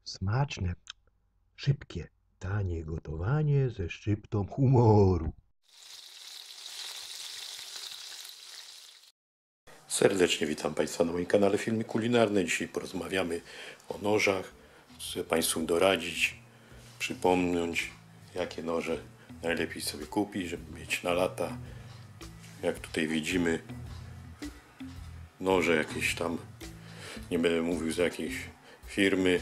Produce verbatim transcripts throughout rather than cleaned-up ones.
Smaczne, szybkie, tanie gotowanie ze szczyptą humoru. Serdecznie witam Państwa na moim kanale Filmy Kulinarne. Dzisiaj porozmawiamy o nożach. Chcę Państwu doradzić, przypomnieć, jakie noże najlepiej sobie kupić, żeby mieć na lata. Jak tutaj widzimy, noże jakieś tam, nie będę mówił z jakiejś firmy.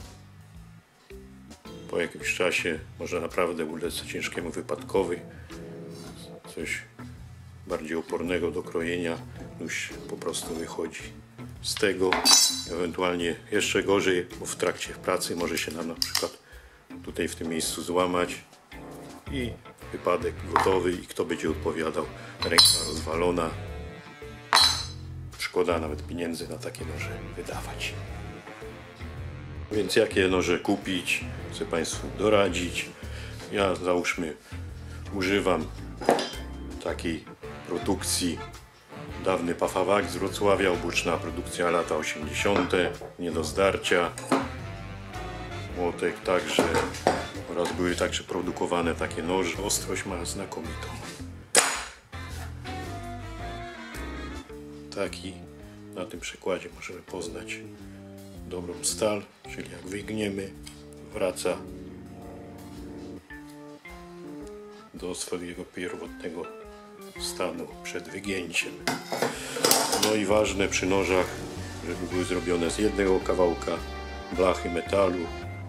Po jakimś czasie może naprawdę ulec ciężkiemu wypadkowi. Coś bardziej opornego do krojenia już po prostu wychodzi z tego. Ewentualnie jeszcze gorzej, bo w trakcie pracy może się nam na przykład tutaj w tym miejscu złamać i wypadek gotowy i kto będzie odpowiadał? Ręka rozwalona. Szkoda nawet pieniędzy na takie noże wydawać. Więc jakie noże kupić? Chcę Państwu doradzić. Ja załóżmy używam takiej produkcji dawny Pafawak z Wrocławia, obuczna produkcja lata osiemdziesiąte, nie do zdarcia. Młotek także oraz były także produkowane takie noże. Ostrość ma znakomitą. Taki na tym przykładzie możemy poznać dobrą stal, czyli jak wygniemy, wraca do swojego pierwotnego stanu przed wygięciem. No i ważne przy nożach, żeby były zrobione z jednego kawałka blachy metalu,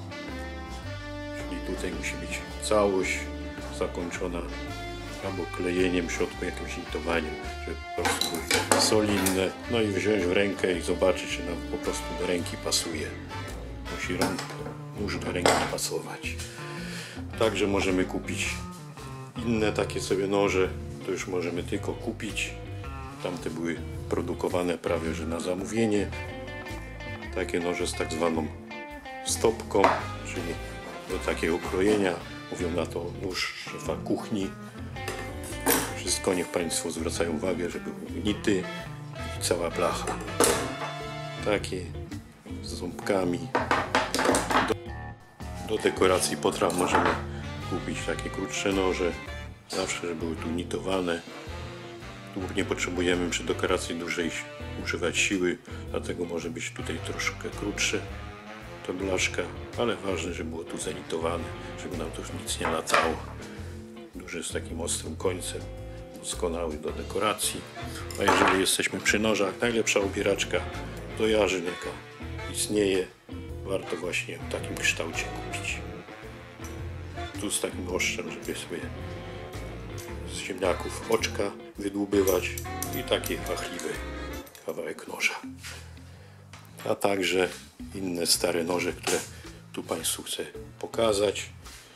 czyli tutaj musi być całość zakończona albo klejeniem w środku, jakimś nitowaniem, żeby po prostu były solidne. No i wziąć w rękę i zobaczyć, czy nam po prostu do ręki pasuje. Musi rąk, nóż do ręki pasować. Także możemy kupić inne takie sobie noże, to już możemy tylko kupić. Tamte były produkowane prawie że na zamówienie. Takie noże z tak zwaną stopką, czyli do takiego krojenia. Mówią na to nóż szefa kuchni. Wszystko niech Państwo zwracają uwagę, żeby były nity i cała blacha. Takie z ząbkami. Do, do dekoracji potraw możemy kupić takie krótsze noże. Zawsze, żeby były tu nitowane. Tu nie potrzebujemy przy dekoracji dłużej używać siły, dlatego może być tutaj troszkę krótsze ta blaszka, ale ważne, żeby było tu zanitowane, żeby nam tu nic nie latało. Duży z takim ostrym końcem, doskonały do dekoracji. A jeżeli jesteśmy przy nożach, najlepsza obieraczka do jarzyn, jaka istnieje, warto właśnie w takim kształcie kupić. Tu z takim oszczem, żeby sobie z ziemniaków oczka wydłubywać i taki wachliwy kawałek noża. A także inne stare noże, które tu Państwu chcę pokazać.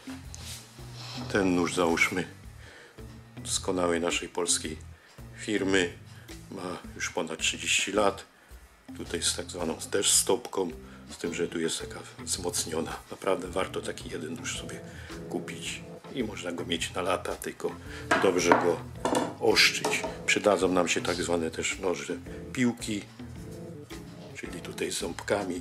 Ten nóż, załóżmy, doskonałej naszej polskiej firmy, ma już ponad trzydzieści lat. Tutaj z tak zwaną też stopką, z tym, że tu jest taka wzmocniona. Naprawdę warto taki jeden nóż sobie kupić i można go mieć na lata, tylko dobrze go oszczyć. Przydadzą nam się tak zwane też noże piłki, czyli tutaj z ząbkami.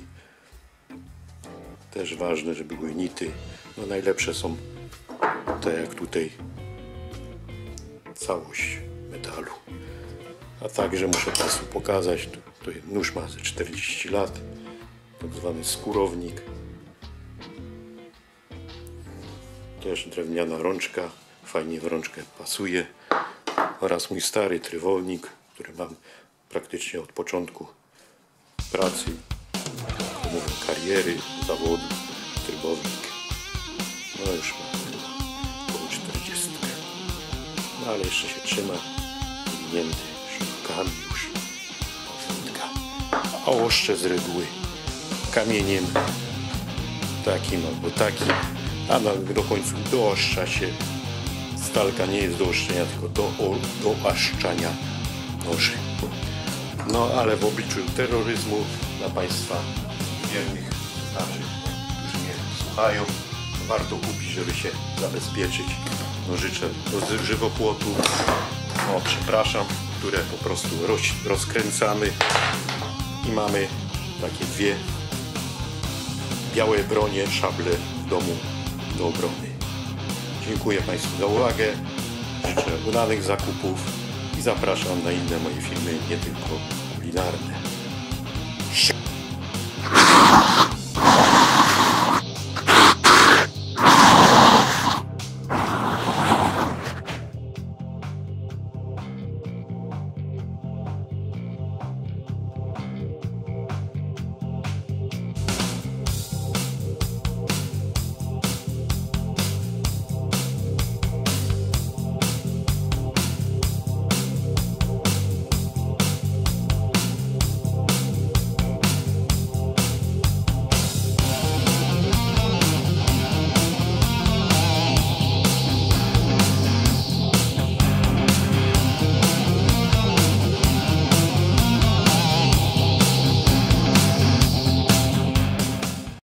Też ważne, żeby były nity. No najlepsze są te, jak tutaj całość metalu. A także muszę Państwu pokazać, tutaj nóż ma ze czterdzieści lat, tak zwany skórownik. Też drewniana rączka, fajnie w rączkę pasuje. Oraz mój stary trywolnik, który mam praktycznie od początku pracy, mówię, kariery, zawodu, trybownik. No już ma około czterdzieści. No ale jeszcze się trzyma, winięty szybkami już powódka. A oszcze z reguły kamieniem takim albo takim, a do końca dooszcza się. Stalka nie jest do oszczenia, tylko do, do aszczania noży. No ale w obliczu terroryzmu dla Państwa wiernych naszych, którzy mnie słuchają, warto kupić, żeby się zabezpieczyć. Nożycze z żywopłotu, o przepraszam, które po prostu roz, rozkręcamy i mamy takie dwie białe bronie, szable w domu do obrony. Dziękuję Państwu za uwagę, życzę udanych zakupów i zapraszam na inne moje filmy, nie tylko kulinarne.